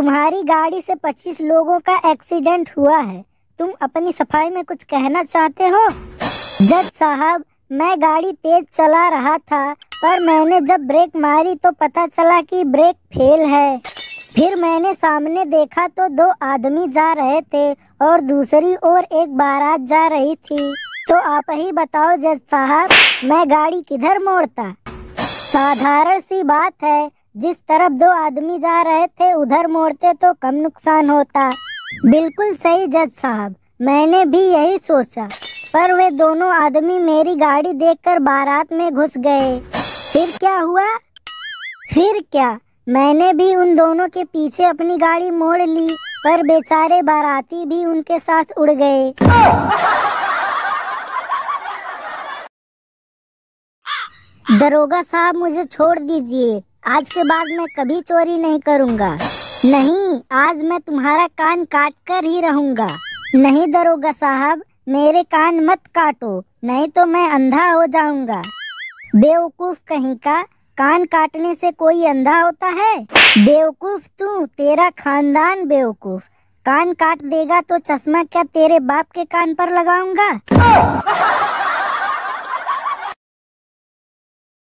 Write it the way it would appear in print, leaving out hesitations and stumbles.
तुम्हारी गाड़ी से 25 लोगों का एक्सीडेंट हुआ है। तुम अपनी सफाई में कुछ कहना चाहते हो? जज साहब, मैं गाड़ी तेज चला रहा था, पर मैंने जब ब्रेक मारी तो पता चला कि ब्रेक फेल है। फिर मैंने सामने देखा तो 2 आदमी जा रहे थे और दूसरी ओर एक बारात जा रही थी। तो आप ही बताओ जज साहब, मैं गाड़ी किधर मोड़ता? साधारण सी बात है, जिस तरफ 2 आदमी जा रहे थे उधर मोड़ते तो कम नुकसान होता। बिल्कुल सही जज साहब, मैंने भी यही सोचा, पर वे दोनों आदमी मेरी गाड़ी देखकर बारात में घुस गए। फिर क्या हुआ? फिर क्या, मैंने भी उन दोनों के पीछे अपनी गाड़ी मोड़ ली, पर बेचारे बाराती भी उनके साथ उड़ गए। दरोगा साहब, मुझे छोड़ दीजिए। आज के बाद मैं कभी चोरी नहीं करूँगा। नहीं, आज मैं तुम्हारा कान काट कर ही रहूँगा। नहीं दरोगा साहब, मेरे कान मत काटो, नहीं तो मैं अंधा हो जाऊँगा। बेवकूफ कहीं का, कान काटने से कोई अंधा होता है? बेवकूफ तू, तेरा खानदान बेवकूफ। कान काट देगा तो चश्मा क्या तेरे बाप के कान पर लगाऊंगा?